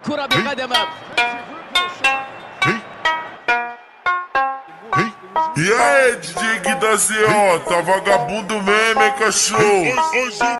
كرة بقدمه. E aí, DJ Guidazion, tá vagabundo mesmo, hein, cachorro?